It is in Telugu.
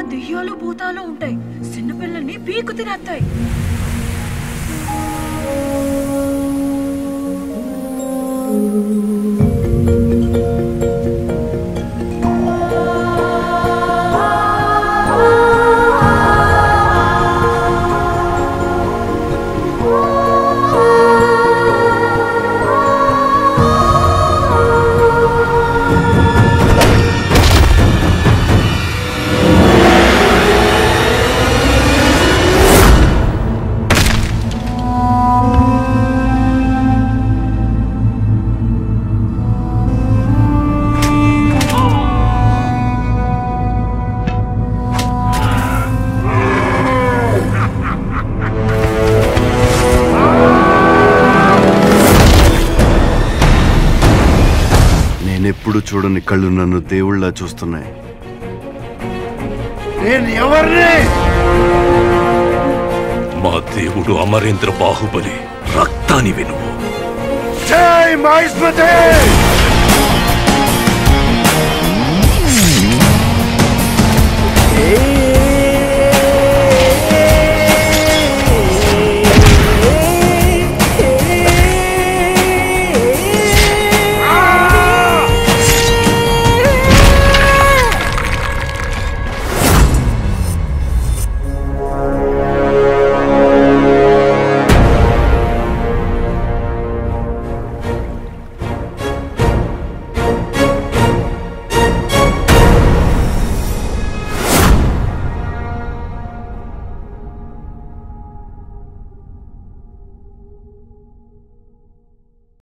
దెయ్యాలు భూతాలు ఉంటాయి. చిన్నపిల్లల్ని పీకు తినేస్తాయి. నేనెప్పుడు చూడని కళ్ళు నన్ను దేవుళ్ళ చూస్తున్నాయి. నేను ఎవరిని? మా దేవుడు అమరేంద్ర బాహుబలి. రక్తాన్ని వినువు. జై మహేశ్వరి.